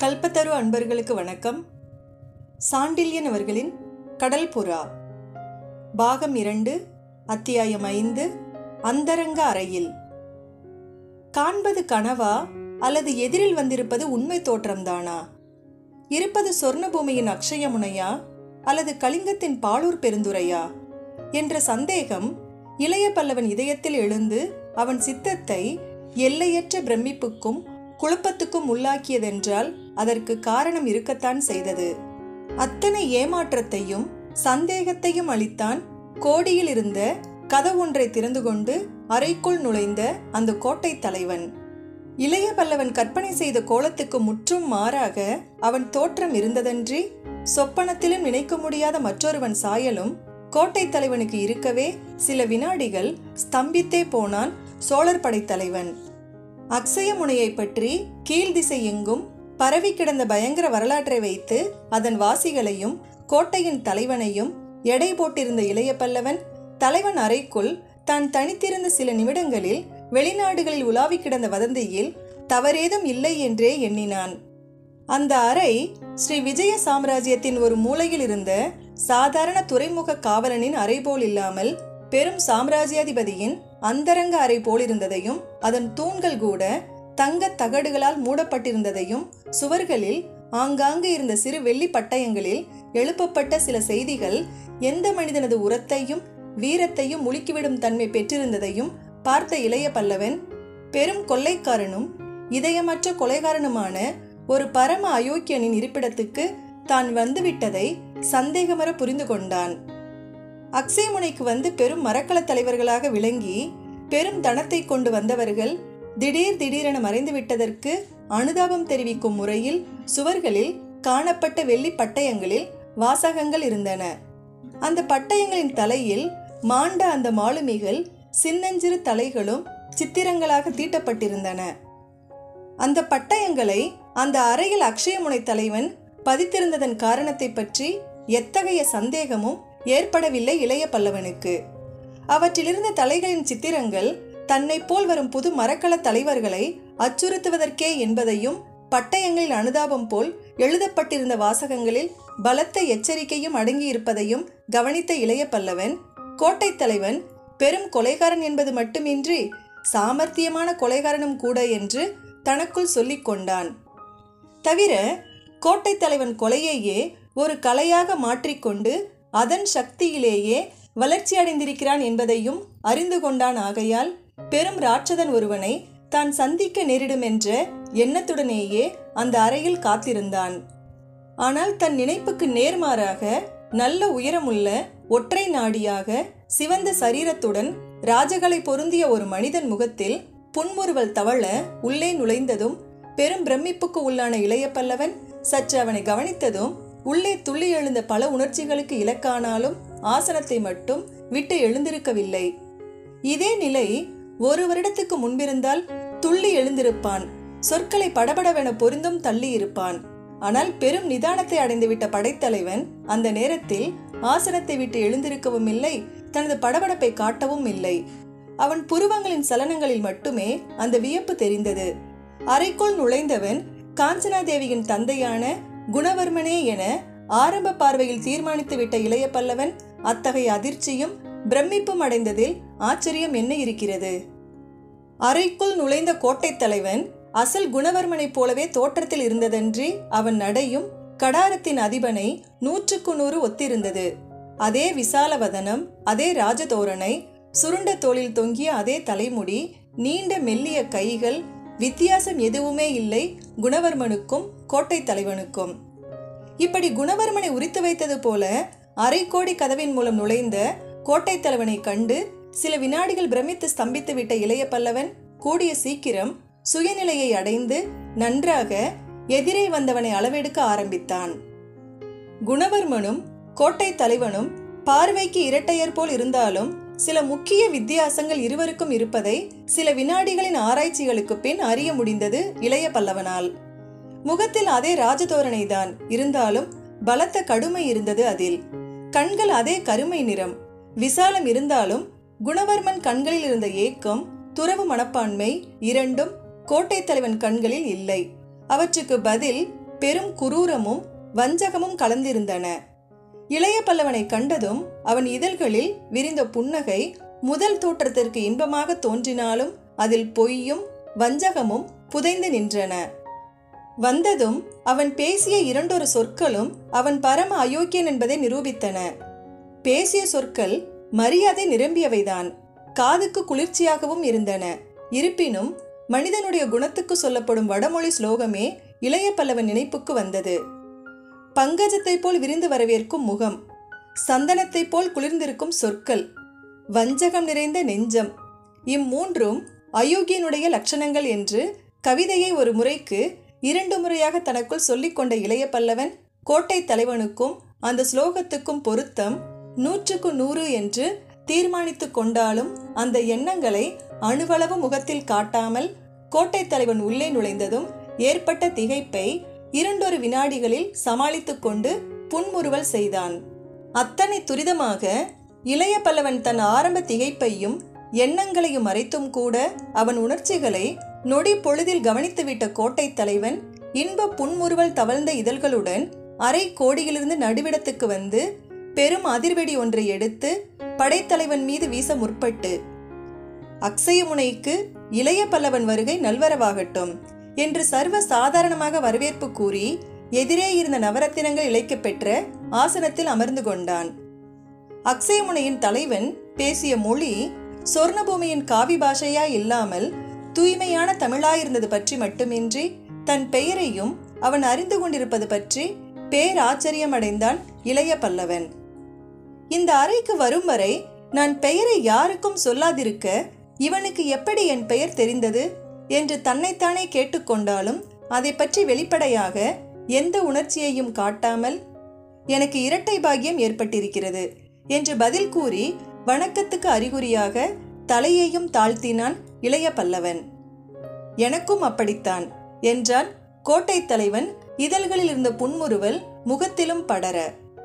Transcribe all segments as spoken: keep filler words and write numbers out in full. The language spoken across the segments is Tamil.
கல்பத்தரு அன்பர்களுக்கு வணக்கம். சாண்டில்யன் அவர்களின் கடல் புறா பாகம் இரண்டு, அத்தியாயம் ஐந்து, அந்தரங்க அறையில். காண்பது கனவா அல்லது எதிரில் வந்திருப்பது உண்மை தோற்றம்தானா? இருப்பது சொர்ணபூமியின் அக்ஷயமுனையா அல்லது கலிங்கத்தின் பாலூர் பெருந்துரையா என்ற சந்தேகம் இளைய பல்லவன் இதயத்தில் எழுந்து அவன் சித்தத்தை எல்லையற்ற பிரமிப்புக்கும் குழப்பத்துக்கும் உள்ளாக்கியதென்றால் அதற்கு காரணம் இருக்கத்தான் செய்தது. அத்தனை ஏமாற்றத்தையும் சந்தேகத்தையும் அளித்தான் கோடியில் இருந்த கதவொன்றை திறந்து கொண்டு அறைக்குள் நுழைந்த அந்த கோட்டை தலைவன். இளைய பல்லவன் கற்பனை செய்த கோலத்துக்கு முற்றும் மாறாக அவன் தோற்றம் இருந்ததன்றி சொப்பனத்திலும் நினைக்க முடியாத மற்றொருவன் சாயலும் கோட்டை தலைவனுக்கு இருக்கவே சில வினாடிகள் ஸ்தம்பித்தே போனான் சோழர் படைத்தலைவன். அக்ஷய முனையை பற்றி கீழ் திசை எங்கும் பரவி கிடந்த பயங்கர வரலாற்றை வைத்து அதன் வாசிகளையும் கோட்டையின் தலைவனையும் எடை போட்டிருந்த இளைய பல்லவன் தலைவன் அறைக்குள் தான் தனித்திருந்த சில நிமிடங்களில் வெளிநாடுகளில் உலாவி கிடந்த வதந்தியில் தவறேதும் இல்லை என்றே எண்ணினான். அந்த அறை ஸ்ரீ விஜய சாம்ராஜ்யத்தின் ஒரு மூலையில் இருந்த சாதாரண துறைமுக காவலனின் அறை போல் இல்லாமல் பெரும் சாம்ராஜ்யாதிபதியின் அந்தரங்க அறை போலிருந்ததையும் அதன் தூண்கள் கூட தங்க தகடுகளால் மூடப்பட்டிருந்ததையும் சுவர்களில் ஆங்காங்கு இருந்த சிறு வெள்ளி பட்டயங்களில் எழுப்பப்பட்ட சில செய்திகள் எந்த மனிதனது உரத்தையும் வீரத்தையும் முழுக்கிவிடும் தன்மை பெற்றிருந்ததையும் பார்த்த இளைய பல்லவன் பெரும் கொள்ளைக்காரனும் இதயமற்ற கொலைகாரனுமான ஒரு பரம அயோக்கியனின் இருப்பிடத்துக்கு தான் வந்துவிட்டதை சந்தேகமற புரிந்து கொண்டான். அக்ஷயமுனைக்கு வந்து பெரும் மரக்கல தலைவர்களாக விளங்கி பெரும் தனத்தை கொண்டு வந்தவர்கள் திடீர் திடீரென மறைந்து விட்டதற்கு அனுதாபம் தெரிவிக்கும் முறையில் சுவர்களில் காணப்பட்ட வெள்ளி பட்டயங்களில் வாசகங்கள் இருந்தன. அந்த பட்டயங்களின் தலையில் மாண்ட அந்த மாலுமிகள் சின்னஞ்சிறு தலைகளும் சித்திரங்களாக தீட்டப்பட்டிருந்தன. அந்த பட்டயங்களை அந்த அறையில் அக்ஷயமுனை தலைவன் பதித்திருந்ததன் காரணத்தை பற்றி எத்தகைய சந்தேகமும் ஏற்படவில்லை இளைய பல்லவனுக்கு. அவற்றிலிருந்த தலைகளின் சித்திரங்கள் தன்னை போல் வரும் புது மரக்கல தலைவர்களை அச்சுறுத்துவதற்கே என்பதையும் பட்டயங்களின் அனுதாபம் போல் எழுதப்பட்டிருந்த வாசகங்களில் பலத்த எச்சரிக்கையும் அடங்கியிருப்பதையும் கவனித்த இளைய பல்லவன் கோட்டை தலைவன் பெரும் கொலைகாரன் என்பது மட்டுமின்றி சாமர்த்தியமான கொலைகாரனும் கூட என்று தனக்குள் சொல்லிக் கொண்டான். தவிர கோட்டை தலைவன் கொலையையே ஒரு கலையாக மாற்றிக்கொண்டு அதன் சக்தியிலேயே வளர்ச்சி அடைந்திருக்கிறான் என்பதையும் அறிந்து கொண்டான். ஆகையால் பெரும் ராட்சதன் ஒருவனை தான் சந்திக்க நேரிடும் என்ற எண்ணத்துடனேயே அந்த அறையில் காத்திருந்தான். ஆனால் தன் நினைப்புக்கு நேர்மாறாக நல்ல உயரமுள்ள ஒற்றை நாடியாக சிவந்த சரீரத்துடன் ராஜகலை பொருந்திய ஒரு மனிதன் முகத்தில் புன்முறுவல் தவழ உள்ளே நுழைந்ததும் பெரும் பிரமிப்புக்கு உள்ளான இளைய பல்லவன் சற்று அவனை கவனித்ததும் உள்ளே துள்ளி எழுந்த பல உணர்ச்சிகளுக்கு இலக்கானாலும் ஆசனத்தை மட்டும் விட்டு எழுந்திருக்கவில்லை. இதே நிலை ஒரு வருடத்துக்கு முன்பிருந்தால் துள்ளி எழுந்திருப்பான், சொற்களை படபடவென பொருந்தும் தள்ளி இருப்பான். ஆனால் பெரும் நிதானத்தை அடைந்துவிட்ட படைத்தலைவன் அந்த நேரத்தில் ஆசனத்தை விட்டு எழுந்திருக்கவும் இல்லை, தனது படபடப்பை காட்டவும் இல்லை. அவன் புருவங்களின் சலனங்களில் மட்டுமே அந்த வியப்பு தெரிந்தது. அறைக்குள் நுழைந்தவன் காஞ்சனாதேவியின் தந்தையான குணவர்மனே என ஆரம்ப பார்வையில் தீர்மானித்து விட்ட இளைய பல்லவன் அத்தகைய அதிர்ச்சியும் பிரமிப்பும் அடைந்ததில் ஆச்சரியம் என்ன இருக்கிறது? அறைக்குள் நுழைந்த கோட்டை தலைவன் அசல் குணவர்மனைப் போலவே தோற்றத்தில் இருந்ததன்றி அவன் நடையும் கடாரத்தின் அதிபனை நூற்றுக்கு நூறு ஒத்திருந்தது. அதே விசால வதனம், அதே ராஜதோரணை, சுருண்ட தோளில் தொங்கிய அதே தலைமுடி, நீண்ட மெல்லிய கைகள், வித்தியாசம் எதுவுமே இல்லை குணவர்மனுக்கும் கோட்டை தலைவனுக்கும். இப்படி குணவர்மனை உரித்து வைத்தது போல அரைக்கோடி கதவின் மூலம் நுழைந்த கோட்டை தலைவனை கண்டு சில வினாடிகள் பிரமித்து ஸ்தம்பித்து விட்ட இளைய பல்லவன் கூடிய சீக்கிரம் சுயநிலையை அடைந்து நன்றாக எதிரே வந்தவனை அளவெடுக்க ஆரம்பித்தான். குணவர்மனும் கோட்டை தலைவனும் பார்வைக்கு இரட்டையர் போல் இருந்தாலும் சில முக்கிய வித்தியாசங்கள் இருவருக்கும் இருப்பதை சில வினாடிகளின் ஆராய்ச்சிகளுக்கு பின் அறிய முடிந்தது இளைய பல்லவனால். முகத்தில் அதே ராஜதோரணை தான் இருந்தாலும் பலத்த கடுமை இருந்தது அதில். கண்கள் அதே கருமை நிறம், விசாலம் இருந்தாலும் குணவர்மன் கண்களில் இருந்த ஏக்கம், துறவு மனப்பான்மை இரண்டும் கோட்டை தலைவன் கண்களில் இல்லை. அவற்றுக்கு பதில் பெரும் குரூரமும் வஞ்சகமும் கலந்திருந்தன. இளைய பல்லவனை கண்டதும் அவன் இதழ்களில் விரிந்த புன்னகை முதல் தோற்றத்திற்கு இன்பமாக தோன்றினாலும் அதில் பொய்யும் வஞ்சகமும் புதைந்து நின்றன. வந்ததும் அவன் பேசிய இரண்டொரு சொற்களும் அவன் பரம அயோக்கியன் என்பதை நிரூபித்தன. பேசிய சொற்கள் மரியாதை நிரம்பியவைதான், காதுக்கு குளிர்ச்சியாகவும் இருந்தன. இருப்பினும் மனிதனுடைய குணத்துக்கு சொல்லப்படும் வடமொழி ஸ்லோகமே இளைய பல்லவன் நினைப்புக்கு வந்தது. பங்கஜத்தை போல் விரிந்து வரவேற்கும் முகம், சந்தனத்தை போல் குளிர்ந்திருக்கும் சொற்கள், வஞ்சகம் நிறைந்த நெஞ்சம், இம்மூன்றும் அயோக்கியனுடைய லட்சணங்கள் என்று கவிதையை ஒரு முறைக்கு இரண்டு முறையாக தனக்குள் சொல்லிக்கொண்ட இளைய பல்லவன் கோட்டை தலைவனுக்கும் அந்த ஸ்லோகத்துக்கும் பொருத்தம் நூற்றுக்கு நூறு என்று தீர்மானித்து கொண்டாலும் அந்த எண்ணங்களை அணுவளவு முகத்தில் காட்டாமல் கோட்டை தலைவன் உள்ளே நுழைந்ததும் ஏற்பட்ட திகைப்பை இரண்டொரு வினாடிகளில் சமாளித்து கொண்டு புன்முறுவல் செய்தான். அத்தனை துரிதமாக இளைய பல்லவன் தன் ஆரம்ப திகைப்பையும் எண்ணங்களையும் மறைத்தும் கூட அவன் உணர்ச்சிகளை நொடி பொழுதில் கவனித்துவிட்ட கோட்டை தலைவன் இன்ப புன்முறுவல் தவழ்ந்த இதழ்களுடன் அரை கோடியிலிருந்து நடுவிடத்துக்கு வந்து பெரும் அதிர்வெடி ஒன்றை எடுத்து படைத்தலைவன் மீது வீச முற்பட்டு, அக்ஷயமுனைக்கு இளைய பல்லவன் வருகை நல்வரவாகட்டும் என்று சர்வ சாதாரணமாக வரவேற்பு கூறி எதிரே இருந்த நவரத்தினங்கள் இழைக்க பெற்ற ஆசனத்தில் அமர்ந்து கொண்டான். அக்ஷயமுனையின் தலைவன் பேசிய மொழி சொர்ணபூமியின் காவி பாஷையா இல்லாமல் தூய்மையான தமிழாயிருந்தது பற்றி மட்டுமின்றி தன் பெயரையும் அவன் அறிந்து கொண்டிருப்பது பற்றி பேராச்சரியமடைந்தான் இளைய பல்லவன். இந்த அறைக்கு வரும் வரை நான் பெயரை யாருக்கும் சொல்லாதிருக்க இவனுக்கு எப்படி என் பெயர் தெரிந்தது என்று தன்னைத்தானே கேட்டுக்கொண்டாலும் அதை பற்றி வெளிப்படையாக எந்த உணர்ச்சியையும் காட்டாமல், எனக்கு இரட்டை பாக்கியம் ஏற்பட்டிருக்கிறது என்று பதில் கூறி வணக்கத்துக்கு அறிகுறியாக தலையையும் தாழ்த்தினான் இளைய பல்லவன். எனக்கும் அப்படித்தான் என்றான் கோட்டை தலைவன் இதழ்களில் இருந்த புன்முறுவல் முகத்திலும் படர.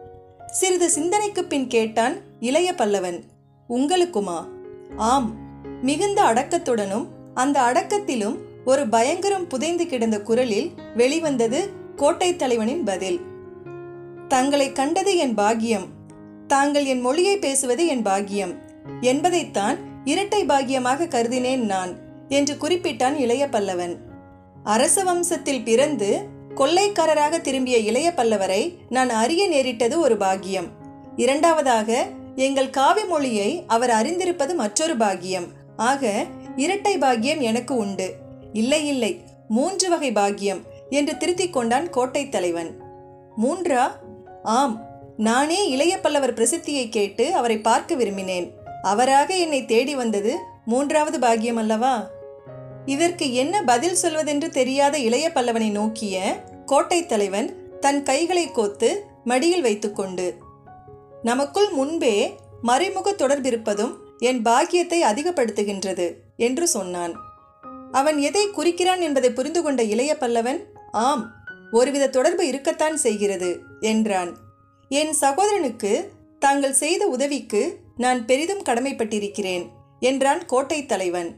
சிறிது சிந்தனைக்கு பின் கேட்டான் இளைய பல்லவன், உங்களுக்குமா? ஆம். மிகுந்த அடக்கத்துடனும் அந்த அடக்கத்திலும் ஒரு பயங்கரம் புதைந்து கிடந்த குரலில் வெளிவந்தது கோட்டை தலைவனின் பதில். தங்களை கண்டது என் பாக்கியம், தாங்கள் என் மொழியை பேசுவது என் பாக்கியம் என்பதைத்தான் இரட்டை பாக்கியமாக கருதினேன் நான் என்று குறிப்பிட்டான் இளைய பல்லவன். அரச வம்சத்தில் பிறந்து கொள்ளைக்காரராக திரும்பிய இளைய பல்லவரை நான் அறிய நேரிட்டது ஒரு பாக்கியம். இரண்டாவதாக எங்கள் காவி மொழியை அவர் அறிந்திருப்பது மற்றொரு பாக்கியம். ஆக இரட்டை பாக்கியம் எனக்கு உண்டு. இல்லை இல்லை, மூன்று வகை பாக்கியம் என்று திருத்திக் கொண்டான் கோட்டை தலைவன். மூன்றா? ஆம். நானே இளைய பல்லவர் பிரசித்தியை கேட்டு அவரை பார்க்க விரும்பினேன். அவராக என்னை தேடி வந்தது மூன்றாவது பாக்கியம் அல்லவா? இதற்கு என்ன பதில் சொல்வதென்று தெரியாத இளைய பல்லவனை நோக்கிய கோட்டை தலைவன் தன் கைகளை கோத்து மடியில் வைத்துக்கொண்டு, நமக்குள் முன்பே மறைமுக தொடர்பிருப்பதும் என் பாக்கியத்தை அதிகப்படுத்துகின்றது என்று சொன்னான். அவன் எதை குறிக்கிறான் என்பதை புரிந்து கொண்ட இளைய பல்லவன், ஆம், ஒருவித தொடர்பு இருக்கத்தான் செய்கிறது என்றான். என் சகோதரனுக்கு தாங்கள் செய்த உதவிக்கு நான் பெரிதும் கடமைப்பட்டிருக்கிறேன் என்றான் கோட்டை தலைவன்.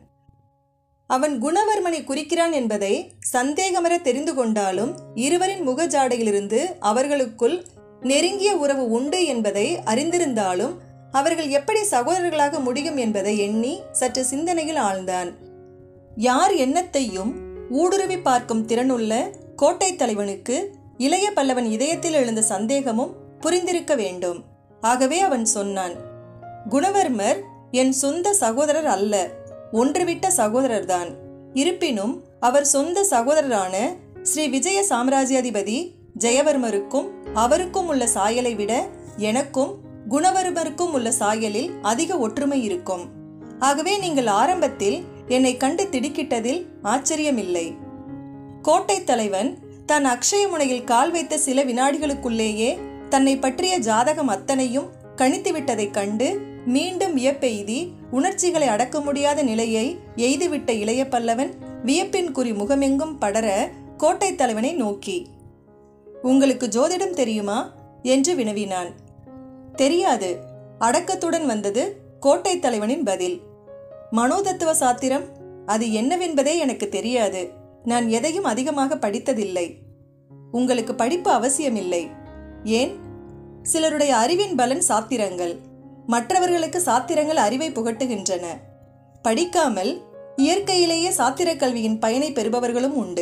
அவன் குணவர்மனை குறிக்கிறான் என்பதை சந்தேகமற தெரிந்து கொண்டாலும் இருவரின் முகஜாடையிலிருந்து அவர்களுக்குள் நெருங்கிய உறவு உண்டு என்பதை அறிந்திருந்தாலும் அவர்கள் எப்படி சகோதரர்களாக முடியும் என்பதை எண்ணி சற்று சிந்தனையில் ஆழ்ந்தான். யார் எண்ணத்தையும் ஊடுருவி பார்க்கும் திறனுள்ள கோட்டை தலைவனுக்கு இளைய பல்லவன் இதயத்தில் எழுந்த சந்தேகமும் புரிந்திருக்க வேண்டும். ஆகவே அவன் சொன்னான், குணவர்மர் என் சொந்த சகோதரர் அல்ல, ஒன்றுவிட்ட சகோதரர்தான். இருப்பினும் அவர் சொந்த சகோதரரான ஸ்ரீ விஜய சாம்ராஜ்யாதிபதி ஜெயவர்மருக்கும் அவருக்கும் உள்ள சாயலை விட எனக்கும் குணவர்மருக்கும் உள்ள சாயலில் அதிக ஒற்றுமை இருக்கும். ஆகவே நீங்கள் ஆரம்பத்தில் என்னை கண்டு திடுக்கிட்டதில் ஆச்சரியமில்லை. கோட்டை தலைவன் தன் அக்ஷயமுனையில் கால் வைத்த சில வினாடிகளுக்குள்ளேயே தன்னை பற்றிய ஜாதகம் அத்தனையும் கணித்துவிட்டதைக் கண்டு மீண்டும் வியப்பெய்தி உணர்ச்சிகளை அடக்க முடியாத நிலையை எய்துவிட்ட இளைய பல்லவன் வியப்பின் குறி முகமெங்கும் படர கோட்டை தலைவனை நோக்கி, உங்களுக்கு ஜோதிடம் தெரியுமா என்று வினவினான். தெரியாது, அடக்கத்துடன் வந்தது கோட்டை தலைவனின் பதில். மனோதத்துவ சாத்திரம் அது என்னவென்பதே எனக்கு தெரியாது. நான் எதையும் அதிகமாக படித்ததில்லை. உங்களுக்கு படிப்பு அவசியமில்லை. ஏன்? சிலருடைய அறிவின் பலன் சாத்திரங்கள். மற்றவர்களுக்கு சாத்திரங்கள் அறிவை புகட்டுகின்றன. படிக்காமல் இயற்கையிலேயே சாத்திர கல்வியின் பயனை பெறுபவர்களும் உண்டு.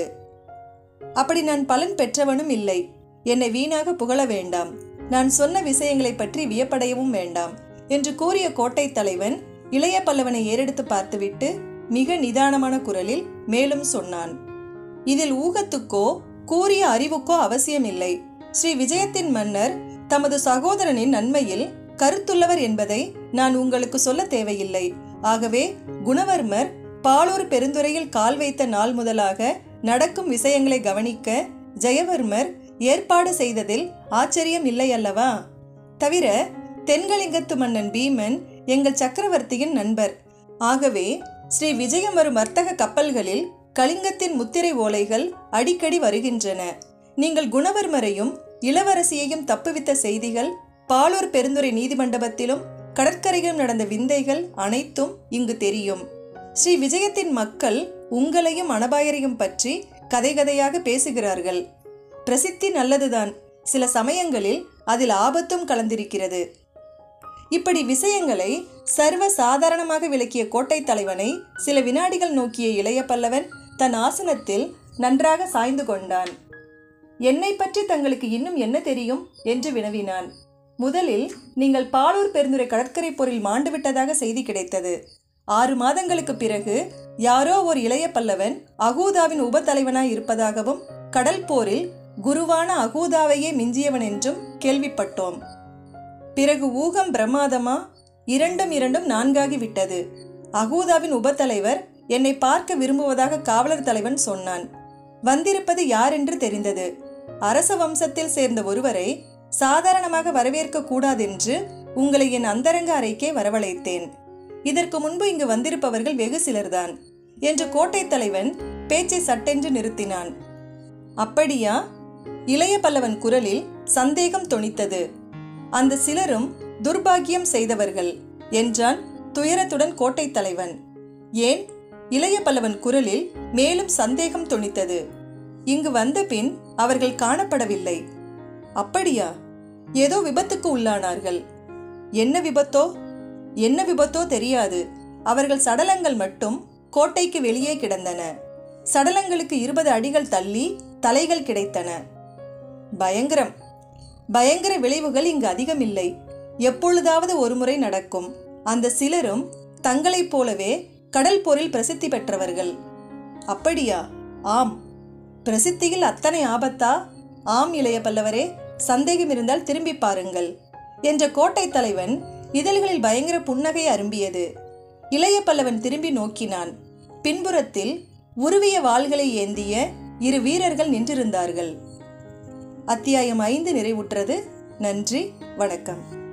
அப்படி நான் பலன் பெற்றவனும் இல்லை. என்னை வீணாக புகழ வேண்டாம். நான் சொன்ன விஷயங்களை பற்றி வியப்படையவும் வேண்டாம் என்று கூறிய கோட்டை தலைவன் இளைய பல்லவனை ஏறெடுத்து பார்த்துவிட்டு மிக நிதானமான குரலில் மேலும் சொன்னான். இதில் ஊகத்துக்கோ கூறிய அறிவுக்கோ அவசியமில்லை. ஸ்ரீ விஜயத்தின் மன்னர் தமது சகோதரனின் நன்மையில் கருத்துள்ளவர் என்பதை நான் உங்களுக்கு சொல்ல தேவையில்லை. ஆகவே குணவர்மர் பாலூர் பெருந்துறையில் கால் வைத்த நாள் முதலாக நடக்கும் விஷயங்களை கவனிக்க ஜெயவர்மர் ஏற்பாடு செய்ததில் ஆச்சரியம் இல்லை அல்லவா? தவிர தென்கலிங்கத்து மன்னன் பீமன் எங்கள் சக்கரவர்த்தியின் நண்பர். ஆகவே ஸ்ரீ விஜயம் வரும் வர்த்தக கப்பல்களில் கலிங்கத்தின் முத்திரை ஓலைகள் அடிக்கடி வருகின்றன. நீங்கள் குணவர்மரையும் இளவரசியையும் தப்புவித்த செய்திகள் பாலூர் பெருந்துறை நீதிமண்டபத்திலும் கடற்கரையிலும் நடந்த விந்தைகள் அனைத்தும் இங்கு தெரியும். ஸ்ரீ விஜயத்தின் மக்கள் உங்களையும் அனபாயரையும் பற்றி கதை கதையாக பேசுகிறார்கள். பிரசித்தி நல்லதுதான். சில சமயங்களில் அதில் ஆபத்தும் கலந்திருக்கிறது. இப்படி விஷயங்களை சர்வ சாதாரணமாக விளக்கிய கோட்டை தலைவனை சில வினாடிகள் நோக்கிய இளைய பல்லவன் தன் ஆசனத்தில் நன்றாக சாய்ந்து கொண்டான். என்னை பற்றி தங்களுக்கு இன்னும் என்ன தெரியும் என்று வினவினான். முதலில் நீங்கள் பாலூர் பெருந்துறை கடற்கரை போரில் மாண்டுவிட்டதாக செய்தி கிடைத்தது. ஆறு மாதங்களுக்கு பிறகு யாரோ ஒரு இளைய பல்லவன் அகூதாவின் உபத்தலைவனாய் இருப்பதாகவும் கடல் போரில் குருவான அகூதாவையே மிஞ்சியவன் என்றும் கேள்விப்பட்டோம். பிறகு ஊகம் பிரமாதமா? இரண்டும் இரண்டும் நான்காகி விட்டது. அகூதாவின் உபத்தலைவர் என்னை பார்க்க விரும்புவதாக காவலர் தலைவன் சொன்னான். வந்திருப்பது யார் என்று தெரிந்தது. அரச வம்சத்தில் சேர்ந்த ஒருவரை சாதாரணமாக வரவேற்க கூடாதென்று உங்களை என் அந்தரங்க அறைக்கே வரவழைத்தேன். இதற்கு முன்பு இங்கு வந்திருப்பவர்கள் வெகு சிலர்தான் என்று கோட்டை தலைவன் பேச்சை சட்டென்று நிறுத்தினான். அப்படியா? இளைய பல்லவன் குரலில் சந்தேகம் தொனித்தது. அந்த சிலரும் துர்பாகியம் செய்தவர்கள் என்றான் துயரத்துடன் கோட்டை தலைவன். ஏன்? இளைய பல்லவன் குரலில் மேலும் சந்தேகம் தொனித்தது. இங்கு வந்த பின் அவர்கள் காணப்படவில்லை. அப்படியா? ஏதோ விபத்துக்கு உள்ளானார்கள். என்ன விபத்தோ? என்ன விபத்தோ தெரியாது. அவர்கள் சடலங்கள் மட்டும் கோட்டைக்கு வெளியே கிடந்தன. சடலங்களுக்கு இருபது அடிகள் தள்ளி தலைகள் கிடைத்தன. பயங்கரம். பயங்கர விளைவுகள் இங்கு அதிகமில்லை. எப்பொழுதாவது ஒரு முறை நடக்கும். அந்த சிலரும் தங்களைப் போலவே கடல் போரில் பிரசித்தி பெற்றவர்கள். அப்படியா? ஆம். பிரசித்தியில் அத்தனை ஆபத்தா? ஆம் இளைய பல்லவரே, சந்தேகம் இருந்தால் திரும்பி பாருங்கள் என்ற கோட்டை தலைவன் இதழ்களில் பயங்கர புன்னகை அரும்பியது. இளைய பல்லவன் திரும்பி நோக்கினான். பின்புறத்தில் உருவிய வாள்களை ஏந்திய இரு வீரர்கள் நின்றிருந்தார்கள். அத்தியாயம் ஐந்து நிறைவுற்றது. நன்றி, வணக்கம்.